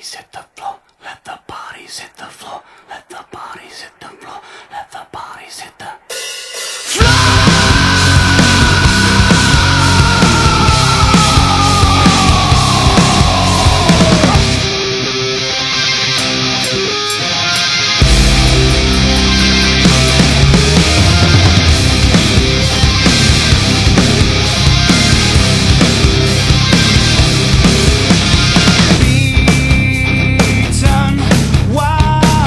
bodies hit the floor. Let the bodies hit the floor. Let the bodies hit the floor. Let the bodies hit the Beaten, wide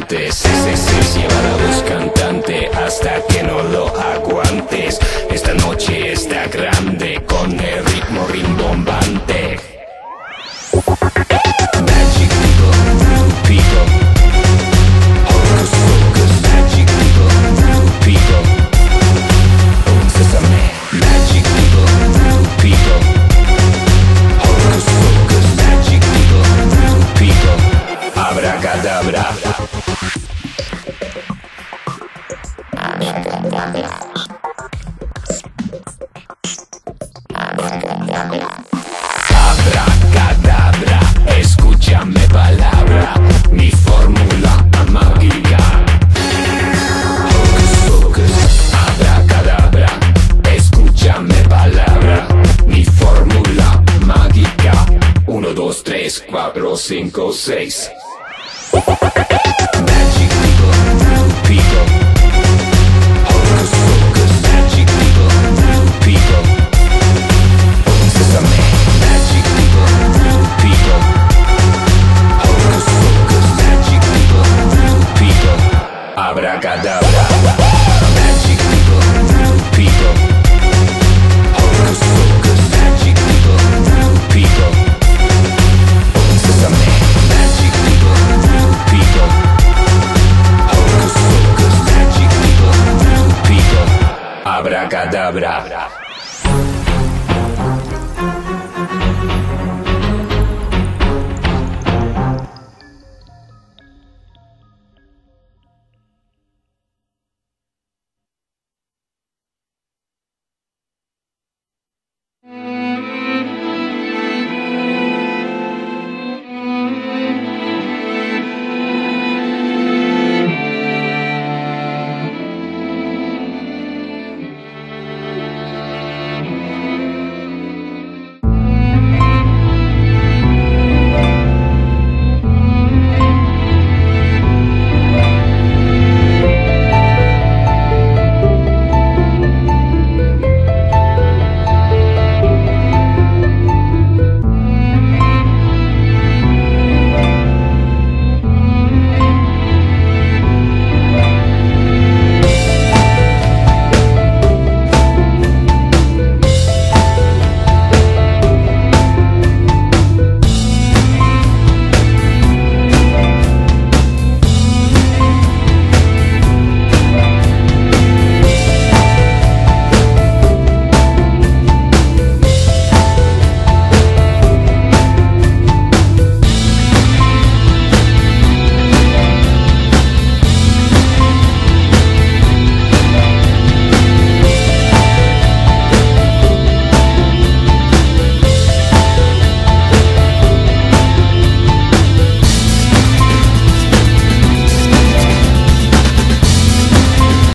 antes. Se lleva la voz cantante hasta que no lo aguantes. Esta noche está grande con el ritmo rimbombante. Magic people, voodoo people. Hocus pocus, magic people, voodoo people. Un sesame. Magic people, voodoo people. Hocus pocus, magic people, voodoo people. Abracadabra. Abracadabra, escúchame palabra, mi fórmula mágica. Hocus pocus, abracadabra, escúchame palabra, mi fórmula mágica. 1, 2, 3, 4, 5, 6. Magic people, voodoo people.